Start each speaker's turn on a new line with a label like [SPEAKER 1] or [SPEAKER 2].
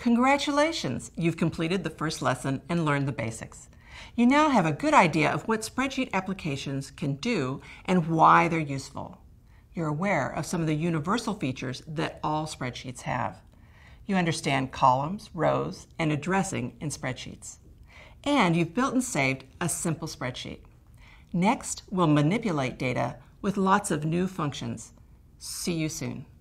[SPEAKER 1] Congratulations! You've completed the first lesson and learned the basics. You now have a good idea of what spreadsheet applications can do and why they're useful. You're aware of some of the universal features that all spreadsheets have. You understand columns, rows, and addressing in spreadsheets. And you've built and saved a simple spreadsheet. Next, we'll manipulate data with lots of new functions. See you soon.